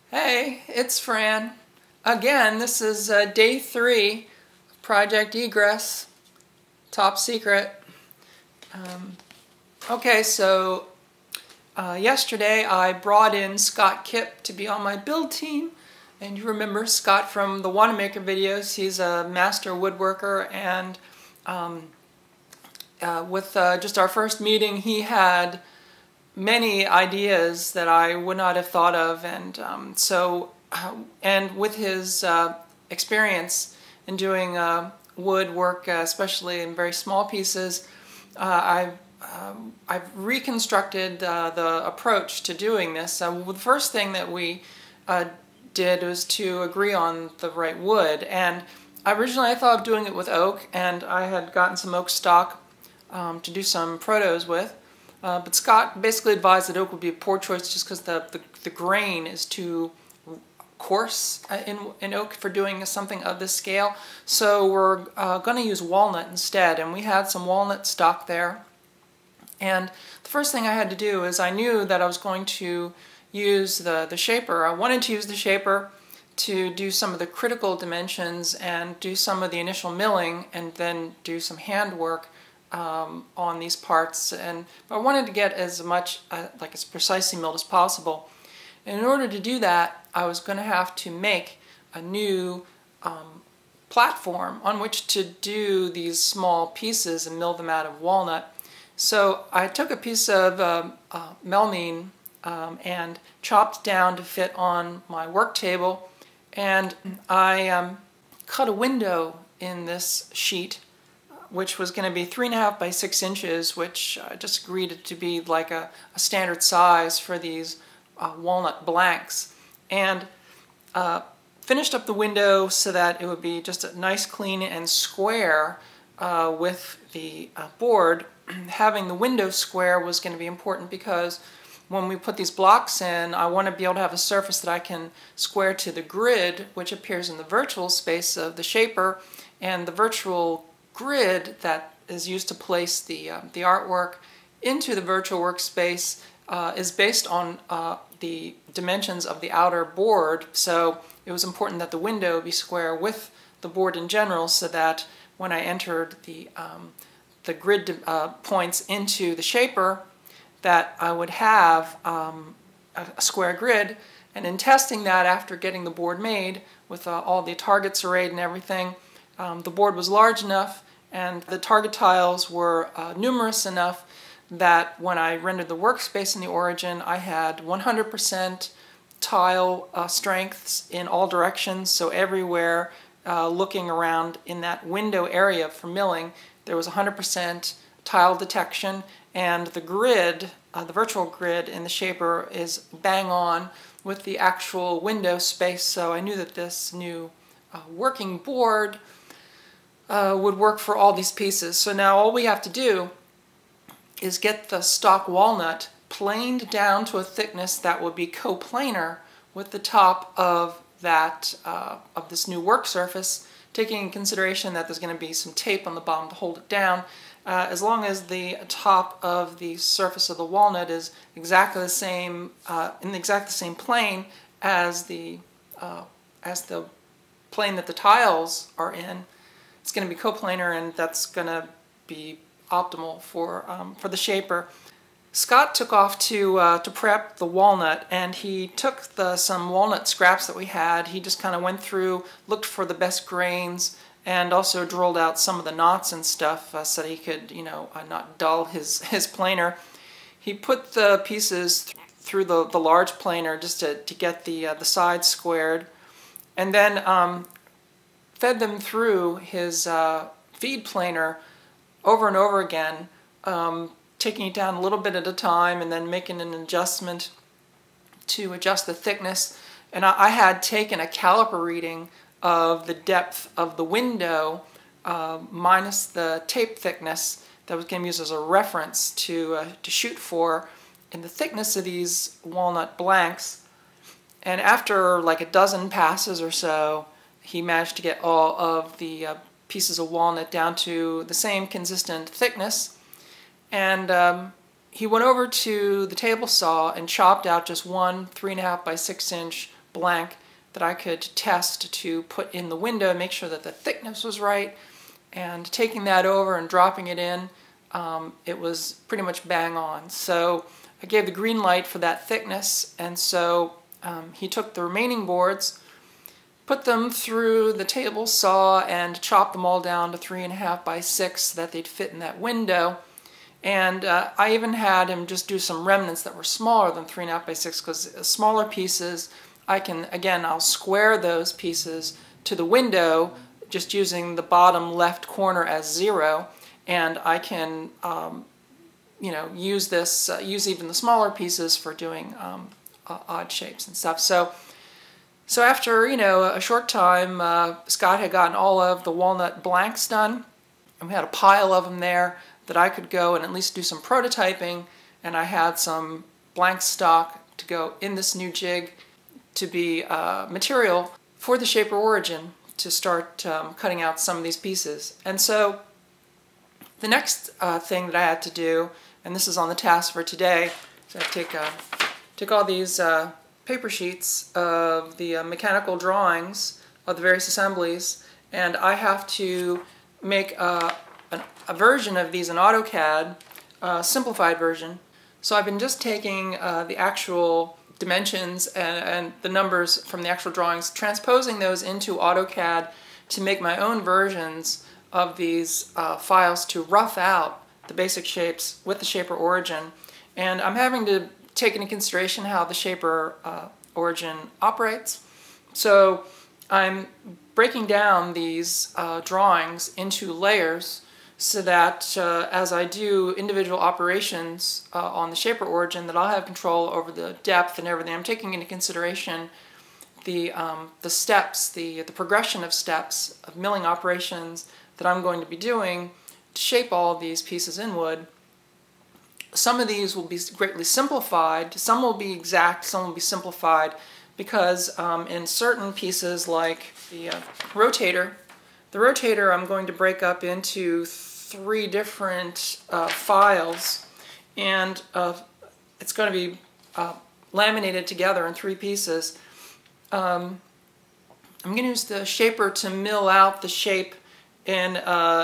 Hey, it's Fran. Again, this is day 3 of Project Egress, top secret. Okay, so yesterday I brought in Scott Kipp to be on my build team. And you remember Scott from the Wanamaker videos. He's a master woodworker, and with just our first meeting, he had many ideas that I would not have thought of, and and with his experience in doing woodwork, especially in very small pieces, I've reconstructed the approach to doing this. The first thing that we did was to agree on the right wood, and originally I thought of doing it with oak, and I had gotten some oak stock to do some protos with. But Scott basically advised that oak would be a poor choice just because the grain is too coarse in oak for doing something of this scale. So we're going to use walnut instead, and we had some walnut stock there. And the first thing I had to do is I knew that I was going to use the shaper. I wanted to use the shaper to do some of the critical dimensions and do some of the initial milling and then do some handwork on these parts, and I wanted to get as much like as precisely milled as possible. And in order to do that, I was going to have to make a new platform on which to do these small pieces and mill them out of walnut. So I took a piece of melamine and chopped down to fit on my work table, and I cut a window in this sheet, which was going to be 3.5 by 6 inches, which I just agreed to be like a standard size for these walnut blanks, and finished up the window so that it would be just a nice, clean, and square with the board. Having the window square was going to be important because when we put these blocks in, I want to be able to have a surface that I can square to the grid, which appears in the virtual space of the shaper, and the virtual grid that is used to place the artwork into the virtual workspace is based on the dimensions of the outer board. So it was important that the window be square with the board in general, so that when I entered the grid points into the shaper, that I would have a square grid. And in testing that, after getting the board made with all the targets arrayed and everything, the board was large enough and the target tiles were numerous enough that when I rendered the workspace in the origin, I had 100% tile strengths in all directions. So everywhere looking around in that window area for milling, there was 100% tile detection, and the grid, the virtual grid in the shaper, is bang on with the actual window space. So I knew that this new working board would work for all these pieces. So now all we have to do is get the stock walnut planed down to a thickness that would be coplanar with the top of that of this new work surface, taking in consideration that there's going to be some tape on the bottom to hold it down. As long as the top of the surface of the walnut is exactly the same in exactly the same plane as the plane that the tiles are in, it's going to be coplanar, and that's going to be optimal for the shaper. Scott took off to prep the walnut, and he took some walnut scraps that we had. He just kind of went through, looked for the best grains, and also drilled out some of the knots and stuff so that he could, not dull his planer. He put the pieces through the large planer just to get the sides squared, and then fed them through his feed planer over and over again, taking it down a little bit at a time and then making an adjustment to adjust the thickness. And I had taken a caliper reading of the depth of the window minus the tape thickness that was going to be used as a reference to shoot for in the thickness of these walnut blanks. And after like a dozen passes or so, he managed to get all of the pieces of walnut down to the same consistent thickness. And he went over to the table saw and chopped out just one 3.5 by 6 inch blank that I could test to put in the window, make sure that the thickness was right, and taking that over and dropping it in, it was pretty much bang on. So I gave the green light for that thickness, and so he took the remaining boards, put them through the table saw, and chopped them all down to 3.5 by 6 so that they'd fit in that window. And I even had him just do some remnants that were smaller than 3.5 by 6, because smaller pieces, I'll square those pieces to the window just using the bottom left corner as 0, and I can use even the smaller pieces for doing odd shapes and stuff. So after a short time, Scott had gotten all of the walnut blanks done, and we had a pile of them there that I could go and at least do some prototyping, and I had some blank stock to go in this new jig to be material for the Shaper Origin to start cutting out some of these pieces. And so the next thing that I had to do, and this is on the task for today, so I take all these paper sheets of the mechanical drawings of the various assemblies, and I have to make a version of these in AutoCAD, a simplified version. So I've been just taking the actual dimensions and the numbers from the actual drawings, transposing those into AutoCAD to make my own versions of these files to rough out the basic shapes with the Shaper Origin. And I'm having to take into consideration how the Shaper Origin operates. So I'm breaking down these drawings into layers so that as I do individual operations on the Shaper Origin, that I'll have control over the depth and everything. I'm taking into consideration the steps, the progression of steps of milling operations that I'm going to be doing to shape all of these pieces in wood. Some of these will be greatly simplified, some will be exact, some will be simplified, because in certain pieces like the rotator I'm going to break up into 3 different files, and it's going to be laminated together in 3 pieces. I'm going to use the shaper to mill out the shape in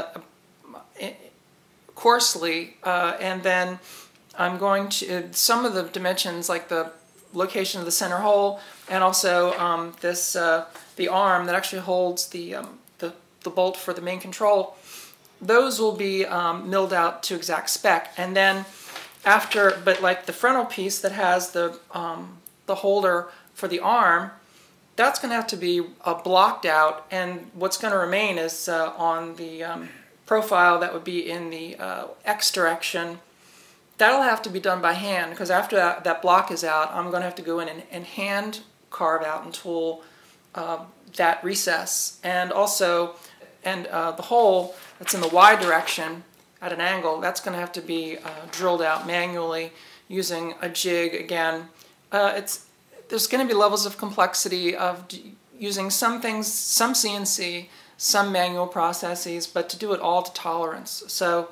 coarsely, and then I'm going to, some of the dimensions like the location of the center hole, and also the arm that actually holds the bolt for the main control, those will be milled out to exact spec. And then after, but like the frontal piece that has the holder for the arm, that's going to have to be blocked out, and what's going to remain is on the profile that would be in the X direction. That'll have to be done by hand, because after that block is out, I'm going to have to go in and hand carve out and tool that recess, and also the hole that's in the Y direction at an angle, that's going to have to be drilled out manually using a jig again. There's going to be levels of complexity of using some things, some CNC, some manual processes, but to do it all to tolerance. So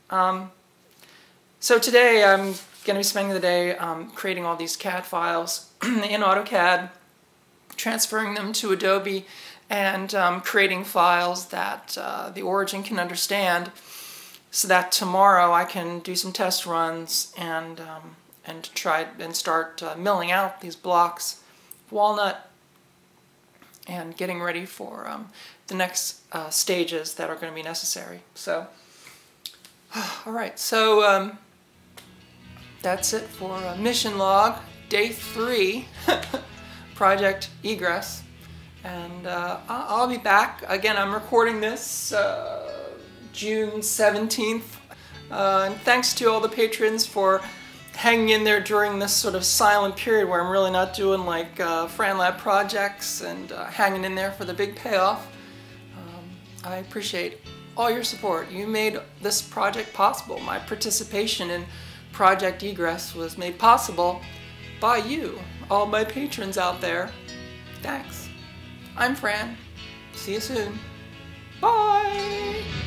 today I'm going to be spending the day creating all these CAD files in AutoCAD, transferring them to Adobe, and creating files that the Origin can understand, so that tomorrow I can do some test runs and try and start milling out these blocks of walnut and getting ready for the next stages that are going to be necessary. So, all right, so that's it for mission log, day 3, Project Egress. And I'll be back. Again, I'm recording this June 17th. And thanks to all the patrons for hanging in there during this sort of silent period where I'm really not doing like FranLab projects, and hanging in there for the big payoff. I appreciate all your support. You made this project possible. My participation in Project Egress was made possible by you, all my patrons out there. Thanks. I'm Fran. See you soon. Bye!